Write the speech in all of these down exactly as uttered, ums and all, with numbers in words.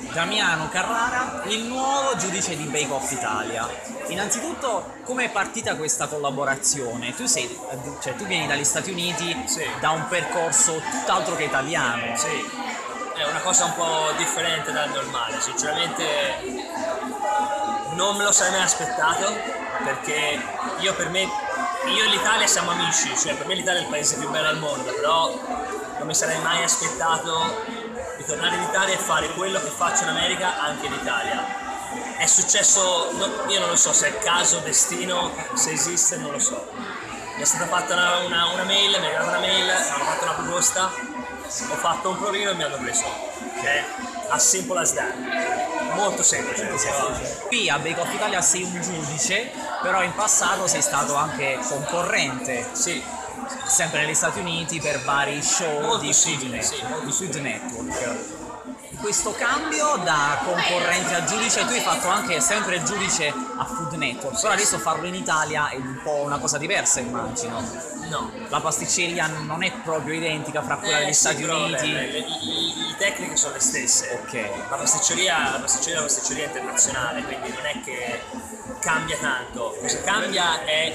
Damiano Carrara, il nuovo giudice di Bake Off Italia. Innanzitutto, come è partita questa collaborazione? Tu sei, cioè, tu vieni dagli Stati Uniti, Sì. da un percorso tutt'altro che italiano. Sì, è una cosa un po' differente dal normale, sinceramente non me lo sarei mai aspettato, perché io per me, io e l'Italia siamo amici, cioè per me l'Italia è il paese più bello al mondo, però non mi sarei mai aspettato di tornare in Italia e fare quello che faccio in America anche in Italia. È successo, no, io non lo so se è caso, destino, se esiste, non lo so. Mi è stata fatta una, una, una mail, mi è arrivata una mail, mi hanno fatto una proposta, ho fatto un provino e mi hanno preso. Ok? As simple as that. Molto semplice. Semplice. Qui a Bake Off Italia sei un giudice, però in passato sei stato anche concorrente. Sì, Sempre negli Stati Uniti per vari show Molto di Food, simile, Net- sì, molto di Food simile. Network. Questo cambio da concorrente a giudice, tu hai fatto anche sempre il giudice a Food Network, però adesso farlo in Italia è un po' una cosa diversa, immagino. no. La pasticceria non è proprio identica fra quella degli Eh, sì, Stati però, Uniti. vabbè, le, le- le tecniche sono le stesse. Ok. La pasticceria, la pasticceria è una pasticceria internazionale, quindi non è che cambia tanto. Cosa cambia è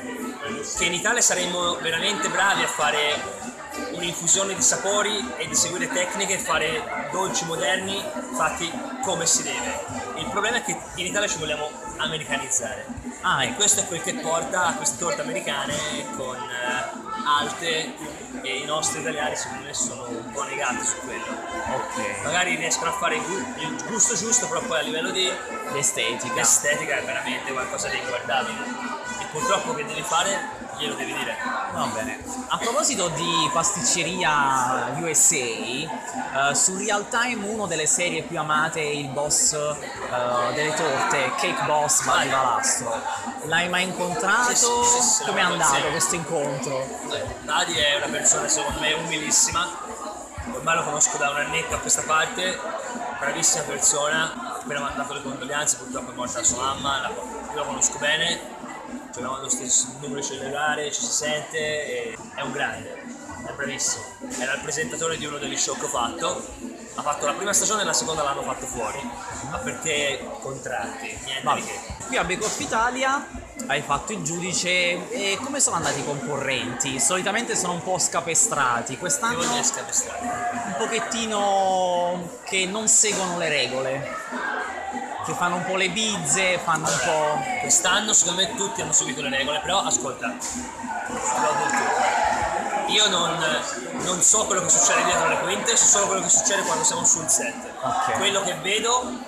che in Italia saremmo veramente bravi a fare un'infusione di sapori e di seguire tecniche e fare dolci moderni fatti come si deve. Il problema è che in Italia ci vogliamo americanizzare. Ah, E ecco. questo è quel che porta a queste torte americane con eh, alte, e i nostri italiani secondo me sono un po' negati su quello. Ok. Magari riescono a fare il gu- il gusto giusto, però poi a livello di L'estetica. estetica è veramente qualcosa di inguardabile. E purtroppo che devi fare glielo devi dire. Va bene. A proposito di pasticceria U S A, eh, su Real Time una delle serie più amate è il boss eh, delle torte, Cake Boss Buddy Valastro. L'hai mai incontrato? Sì, sì, sì, sì, Come è l'ho andato insieme. questo incontro? Nadi è una persona secondo me umilissima, ormai lo conosco da un annetto a questa parte, bravissima persona, ha appena mandato le condoglianze, purtroppo è morta sua mamma, la- io lo conosco bene, abbiamo lo stesso numero cellulare, ci si sente, e è un grande, è bravissimo. Era il presentatore di uno degli show che ho fatto, ha fatto la prima stagione e la seconda l'hanno fatto fuori, ma perché contratti, niente Vabbè. di che. Qui a Bake Off Italia hai fatto il giudice e come sono andati i concorrenti? Solitamente sono un po' scapestrati, Che quest'anno vuol dire scapestrare? un pochettino che non seguono le regole, che fanno un po' le bizze, fanno un po'... Quest'anno secondo me tutti hanno seguito le regole, però ascolta, te l'ho detto. Io non, non so quello che succede dietro le quinte, so solo quello che succede quando siamo sul set. Ok. Quello che vedo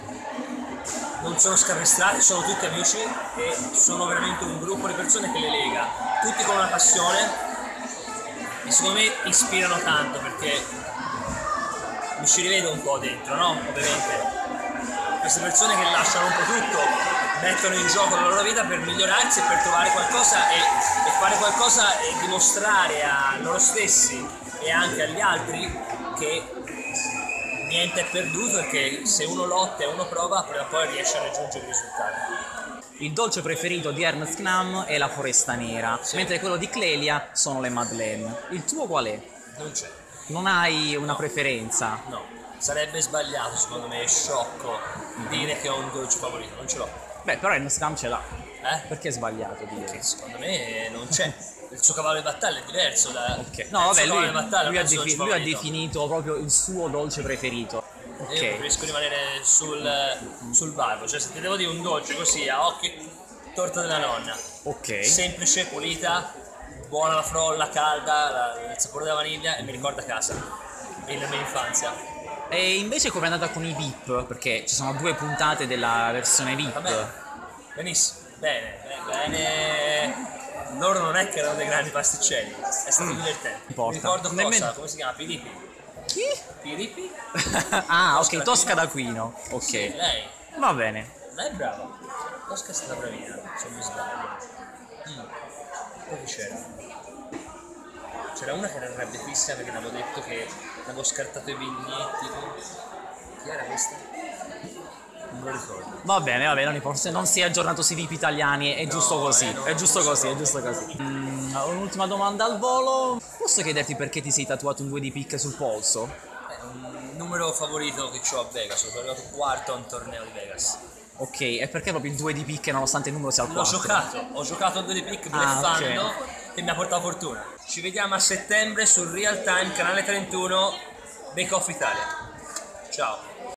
non sono scapestrati, sono tutti amici e sono veramente un gruppo di persone che le lega, tutti con una passione e secondo me ispirano tanto perché mi ci rivedo un po' dentro, no? Ovviamente. Queste persone che lasciano un po' tutto, mettono in gioco la loro vita per migliorarsi e per trovare qualcosa e, e fare qualcosa e dimostrare a loro stessi e anche agli altri che niente è perduto e che se uno lotta e uno prova, prima o poi riesce a raggiungere i risultati. Il dolce preferito di Ernest Knam è la foresta nera, Sì. mentre quello di Clelia sono le Madeleine. Il tuo qual è? Non c'è. Non hai una preferenza? No. Sarebbe sbagliato secondo me, è sciocco dire che ho un dolce favorito, non ce l'ho. Beh, però Ernest Knam ce l'ha. Eh? Perché è sbagliato dire? Che secondo me non c'è. Il suo cavallo di battaglia è diverso da... Ok. il No, vabbè, suo lui, cavallo di battaglia lui non ha, è il suo defi- dolce lui ha favorito. definito proprio il suo dolce preferito. Io Ok. preferisco rimanere sul, sul barbo, cioè se ti devo dire un dolce così a occhio, torta della nonna, Ok. semplice, pulita, buona la frolla, calda, la- il sapore della vaniglia e mi ricorda casa e la mia infanzia. E invece com'è andata con i V I P? Perché ci sono due puntate della versione V I P. Vabbè, benissimo, bene, bene, bene. Loro non è che erano dei grandi pasticcelli, è stato divertente. Importa. Mi ricordo cosa, Nemmeno- come si chiama? Pirippi. Chi? Pirippi? Ah, Tosca ok, Tosca d'Aquino. d'Aquino. Ok. Sì, lei. Va bene. Lei è brava. Tosca è stata bravina, se non mi sbaglio. Mm. Poi chi c'era? C'era una che era arrabbiatissima perché mi avevo detto che avevo scartato i biglietti. Chi era questa? Non me lo ricordo. Va bene, va bene, non importa, se non si è aggiornato sui V I P italiani, è giusto così, eh, no, è giusto non così, so. è giusto così. Mm, un'ultima domanda al volo. Posso chiederti perché ti sei tatuato un due di picche sul polso? È un numero numero favorito che ho a Vegas, sono arrivato quarto a un torneo di Vegas. Ok, e perché proprio il due di picche nonostante il numero sia al L'ho quattro? giocato, ho giocato a due di pick Ah, bluffando ok. e mi ha portato fortuna. Ci vediamo a settembre sul Real Time, canale trentuno, Bake Off Italia. Ciao.